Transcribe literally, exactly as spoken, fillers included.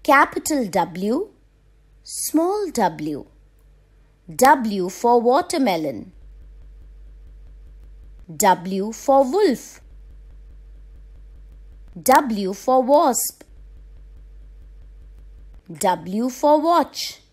capital W, small w. W for watermelon. W for wolf. W for wasp. W for watch.